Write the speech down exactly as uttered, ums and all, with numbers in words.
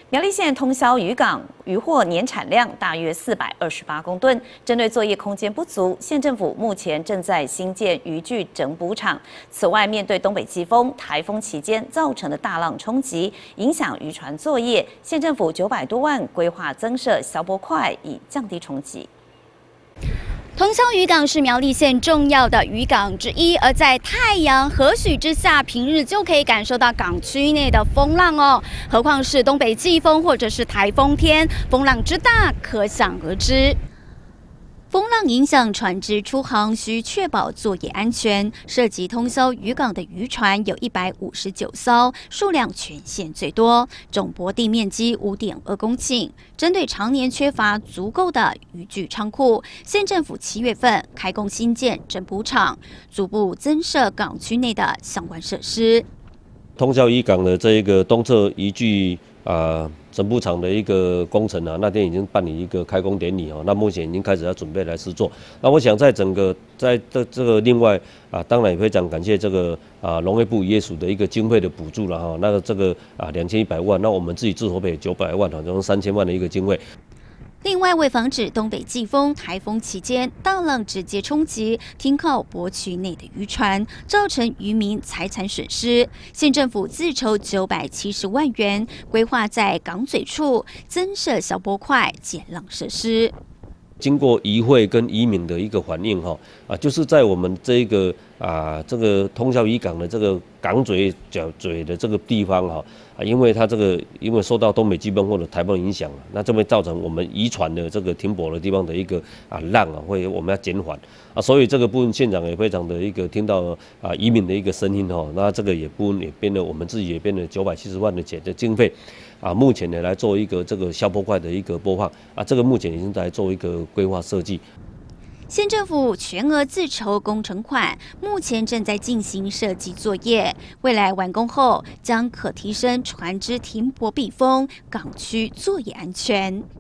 苗栗县通霄渔港渔获年产量大约四百二十八公吨。针对作业空间不足，县政府目前正在新建渔具整补厂。此外，面对东北季风、台风期间造成的大浪冲击，影响渔船作业，县政府九百多万规划增设消波块，以降低冲击。 通霄渔港是苗栗县重要的渔港之一，而在太阳和煦之下，平日就可以感受到港区内的风浪哦。何况是东北季风或者是台风天，风浪之大可想而知。 风浪影响船只出航，需确保作业安全。涉及通霄渔港的渔船有一百五十九艘，数量全县最多，总泊地面积五点二公顷。针对常年缺乏足够的渔具仓库，县政府七月份开工新建整补厂，逐步增设港区内的相关设施。 通霄渔港的这一个东侧渔具啊。 整补厂的一个工程啊，那天已经办理一个开工典礼哦，那目前已经开始要准备来施作。那我想在整个在这这个另外啊，当然也非常感谢这个啊农业部渔业署的一个经费的补助了哈，那个这个啊两千一百万，那我们自己自筹备九百万哈，总共三千万的一个经费。 另外，为防止东北季风、台风期间大浪直接冲击停靠泊区内的渔船，造成渔民财产损失，县政府自筹九百七十万元，规划在港嘴处增设小波块减浪设施。 经过渔会跟渔民的一个反映哈啊，就是在我们这个啊这个通霄渔港的这个港嘴角嘴的这个地方哈啊，因为它这个因为受到东北季风或者台风影响，那这会造成我们渔船的这个停泊的地方的一个啊浪啊会我们要减缓啊，所以这个部分县长也非常的一个听到啊渔民的一个声音哈，那这个也部分也编了我们自己也编了九百七十万的钱的经费。 啊，目前呢来做一个这个消波块的一个播放啊，这个目前已经在做一个规划设计。 县政府全额自筹工程款，目前正在进行设计作业，未来完工后将可提升船只停泊避风、港区作业安全。